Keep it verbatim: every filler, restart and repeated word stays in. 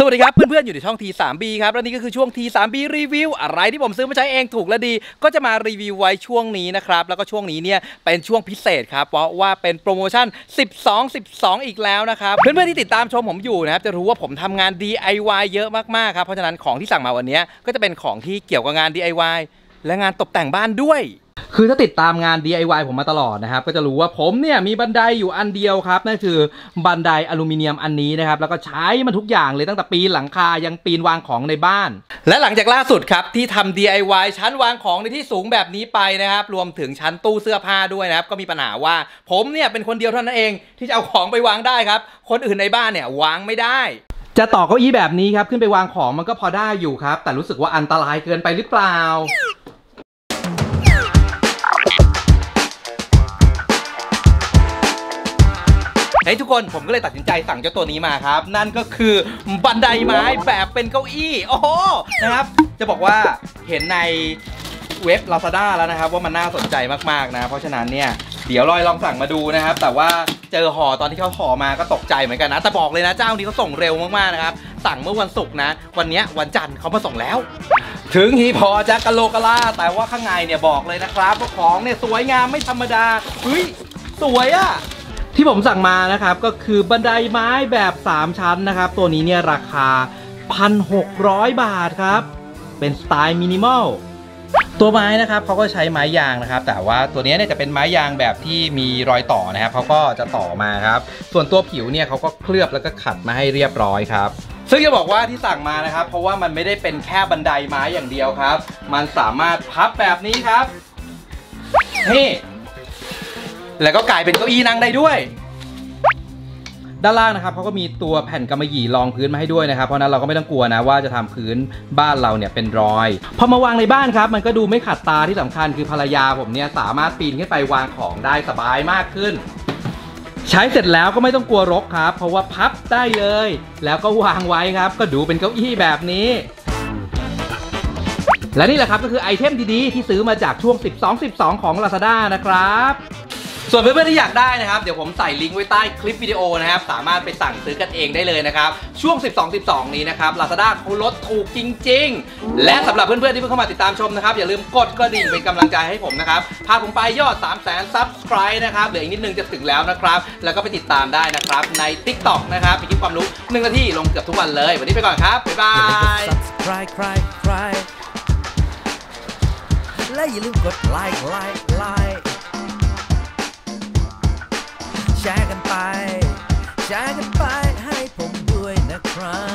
สวัสดีครับเพื่อนๆอยู่ในช่อง ที ทรี บี ครับและนี่ก็คือช่วง ที ทรี บี รีวิวอะไรที่ผมซื้อมาใช้เองถูกและดีก็จะมารีวิวไว้ช่วงนี้นะครับแล้วก็ช่วงนี้เนี่ยเป็นช่วงพิเศษครับเพราะว่าเป็นโปรโมชั่นสิบสอง สิบสองอีกแล้วนะครับเพื่อนๆที่ติดตามชมผมอยู่นะครับจะรู้ว่าผมทำงาน ดี ไอ วาย เยอะมากๆครับเพราะฉะนั้นของที่สั่งมาวันนี้ก็จะเป็นของที่เกี่ยวกับงาน ดี ไอ วาย และงานตกแต่งบ้านด้วยคือถ้าติดตามงาน ดี ไอ วาย ผมมาตลอดนะครับก็จะรู้ว่าผมเนี่ยมีบันไดอยู่อันเดียวครับนั่นคือบันไดอลูมิเนียมอันนี้นะครับแล้วก็ใช้มันทุกอย่างเลยตั้งแต่ปีนหลังคายังปีนวางของในบ้านและหลังจากล่าสุดครับที่ทำ ดี ไอ วาย ชั้นวางของในที่สูงแบบนี้ไปนะครับรวมถึงชั้นตู้เสื้อผ้าด้วยนะครับก็มีปัญหาว่าผมเนี่ยเป็นคนเดียวเท่านั้นเองที่จะเอาของไปวางได้ครับคนอื่นในบ้านเนี่ยวางไม่ได้จะต่อเก้าอี้แบบนี้ครับขึ้นไปวางของมันก็พอได้อยู่ครับแต่รู้สึกว่าอันตรายเกินไปหรือเปล่าเฮ้ยทุกคนผมก็เลยตัดสินใจสั่งเจ้าตัวนี้มาครับนั่นก็คือบันไดไม้แบบเป็นเก้าอี้โอ้โหนะครับจะบอกว่าเห็นในเว็บ ลาซาด้า แล้วนะครับว่ามันน่าสนใจมากๆนะเพราะฉะนั้นเนี่ยเดี๋ยวลอยลองสั่งมาดูนะครับแต่ว่าเจอห่อตอนที่เขาห่อมาก็ตกใจเหมือนกันนะแต่บอกเลยนะเจ้านี้เขาส่งเร็วมากๆนะครับสั่งเมื่อวันศุกร์นะวันนี้วันจันทร์เขามาส่งแล้วถึงฮีพอจะกะโลกะลาแต่ว่าข้างในเนี่ยบอกเลยนะครับว่าของเนี่ยสวยงามไม่ธรรมดาเฮ้ยสวยอะที่ผมสั่งมานะครับก็คือบันไดไม้แบบสามชั้นนะครับตัวนี้เนี่ยราคา หนึ่งพันหกร้อย บาทครับเป็นสไตล์มินิมอลตัวไม้นะครับเขาก็ใช้ไม้ยางนะครับแต่ว่าตัวนี้เนี่ยจะเป็นไม้ยางแบบที่มีรอยต่อนะครับเขาก็จะต่อมาครับส่วนตัวผิวเนี่ยเขาก็เคลือบแล้วก็ขัดมาให้เรียบร้อยครับซึ่งจะบอกว่าที่สั่งมานะครับเพราะว่ามันไม่ได้เป็นแค่บันไดไม้อย่างเดียวครับมันสามารถพับแบบนี้ครับนี่แล้วก็กลายเป็นเก้าอี้นั่งได้ด้วยด้านล่างนะครับเขาก็มีตัวแผ่นกำมะหยี่รองพื้นมาให้ด้วยนะครับเพราะนั้นเราก็ไม่ต้องกลัวนะว่าจะทำพื้นบ้านเราเนี่ยเป็นรอยพอมาวางในบ้านครับมันก็ดูไม่ขัดตาที่สำคัญคือภรรยาผมเนี่ยสามารถปีนขึ้นไปวางของได้สบายมากขึ้นใช้เสร็จแล้วก็ไม่ต้องกลัวรกครับเพราะว่าพับได้เลยแล้วก็วางไว้ครับก็ดูเป็นเก้าอี้แบบนี้และนี่แหละครับก็คือไอเทมดีๆที่ซื้อมาจากช่วงสิบสอง สิบสองของ ลาซาด้า นะครับส่วนเพื่อนๆที่อยากได้นะครับเดี๋ยวผมใส่ลิงก์ไว้ใต้คลิปวิดีโอนะครับสามารถไปสั่งซื้อกันเองได้เลยนะครับช่วงสิบสอง สิบสองนี้นะครับ ลาซาด้า เขาลดถูกจริงๆและสำหรับเพื่อนๆที่เพิ่งเข้ามาติดตามชมนะครับอย่าลืมกดกระดิ่งเป็นกำลังใจให้ผมนะครับพาผมไปยอด สามแสน ซับสไครบ์ นะครับเหลืออีกนิดนึงจะถึงแล้วนะครับแล้วก็ไปติดตามได้นะครับใน ติ๊กต็อก นะครับมีคลิปความรู้หนึ่งนาทีลงเกือบทุกวันเลยวันนี้ไปก่อนครับบ๊ายบายและอย่าลืมกดไลค์ไลค์ไลค์แชร์กันไปแชร์กันไปให้ผมด้วยนะครับ